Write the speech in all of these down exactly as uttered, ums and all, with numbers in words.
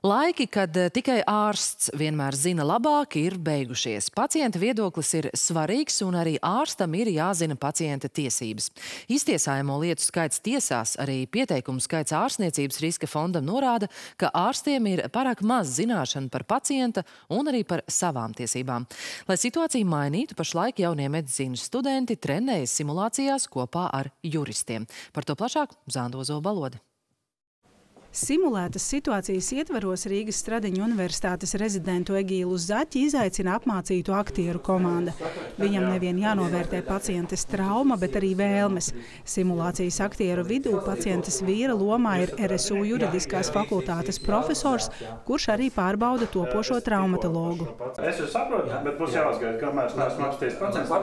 Laiki, kad tikai ārsts vienmēr zina labāk, ir beigušies. Pacienta viedoklis ir svarīgs un arī ārstam ir jāzina pacienta tiesības. Iztiesājamo lietu skaits tiesās, arī pieteikumu skaits ārstniecības riska fondam norāda, ka ārstiem ir pārāk maz zināšana par pacienta un arī par savām tiesībām. Lai situāciju mainītu, pašlaik jaunie medicīnas studenti trenējas simulācijās kopā ar juristiem. Par to plašāk Zandozo Balode. Simulētas situācijas ietvaros Rīgas Stradiņu universitātes rezidentu Egīlu Zaķi izaicina apmācītu aktieru komanda. Viņam nevien jānovērtē pacientes trauma, bet arī vēlmes. Simulācijas aktieru vidū pacientes vīra lomā ir R S U juridiskās fakultātes profesors, kurš arī pārbauda topošo traumatologu. Es jau saprotu, bet būs jāuzgaida, kamēr es neesmu apsties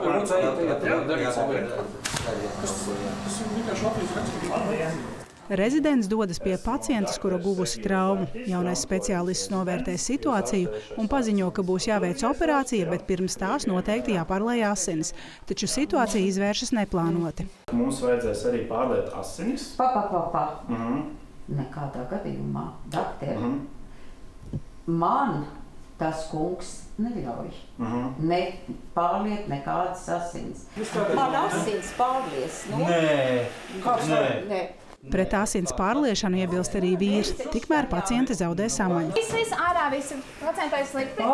pacients. Rezidents dodas pie pacientes, kura guvusi traumu. Jaunais speciālists novērtē situāciju un paziņo, ka būs jāveic operācija, bet pirms tās noteikti jāpārlej asinis. Taču situācija izvēršas neplānoti. Mums vajadzēs arī pārliet asinis. Pa, pa, pa, pa. Mhm. Nekādā gadījumā, doktor, Mhm. man tas kungs neļauj. Mhm. Ne pārliet nekādas asinis. Man asins pārlies, nu? Nē, nē. Nē. Pret asins pārliešanu iebilst arī vīrs, tikmēr paciente zaudē samaņu. Viss, viss, ārā, visi procentais slikti.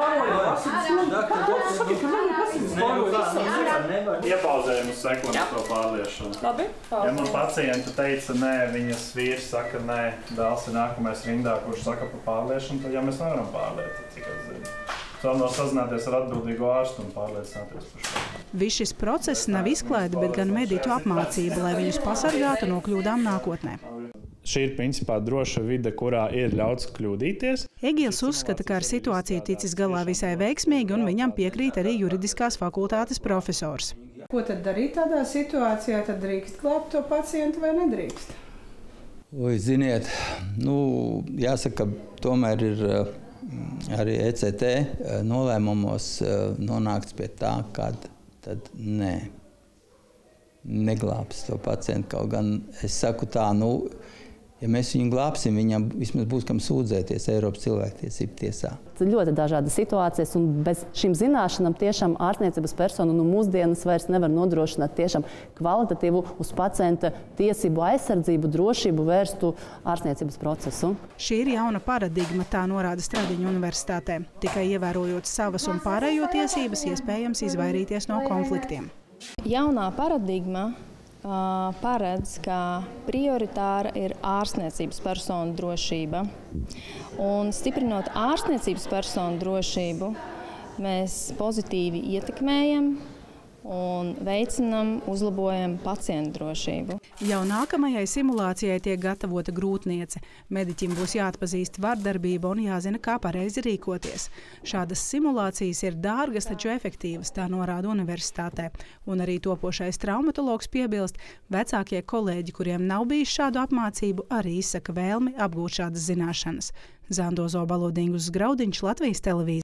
Iepauzējam uz sekundi to pārliešanu. Labi, Ja man pacienta teica nē, viņas vīrs saka nē, dēls ir nākamais rindā, kurš saka par pārliešanu, tad ja mēs nevaram pārliet, cik es zinu. Tad no sazināties ar atbildīgo ārstu un pārliecināties par šo. Viss šis process nav izklaide, bet gan mediķu apmācība, lai viņus pasargātu no kļūdām nākotnē. Šī ir principā droša vide, kurā ir ļauts kļūdīties. Egīls uzskata, ka ar situāciju ticis galā visai veiksmīgi, un viņam piekrīt arī juridiskās fakultātes profesors. Ko tad darīt tādā situācijā? Tad drīkst glābt to pacientu vai nedrīkst? Oi, ziniet, nu, jāsaka, tomēr ir arī E C T nolēmumos nonākts pie tā, ka tad nē, neglābs to pacientu. Kaut gan es saku tā, nu, ja mēs viņu glābsim, viņam vismaz būs kam sūdzēties Eiropas cilvēktiesību tiesā. Ļoti dažādas situācijas, un bez šīm zināšanām tiešām ārstniecības persona nu mūsdienas vairs nevar nodrošināt tiešām kvalitatīvu uz pacienta tiesību aizsardzību, drošību vērstu ārstniecības procesu. Šī ir jauna paradigma, tā norāda Stradiņu universitātē. Tikai ievērojot savas un pārējo tiesības, iespējams izvairīties no konfliktiem. Jaunā paradigma uh, paredz, ka prioritāra ir ārstniecības personu drošība. Un stiprinot ārstniecības personu drošību, mēs pozitīvi ietekmējam un veicinam, uzlabojam pacientu drošību. Jau nākamajai simulācijai tiek gatavota grūtniece. Mediķim būs jāatpazīst vardarbība un jāzina, kā pareizi rīkoties. Šādas simulācijas ir dārgas, taču efektīvas, tā norāda universitātē. Un arī topošais traumatologs piebilst, vecākie kolēģi, kuriem nav bijis šādu apmācību, arī izsaka vēlmi apgūt šādas zināšanas. Zandozo Balodingus Graudiņš, Latvijas televīzija.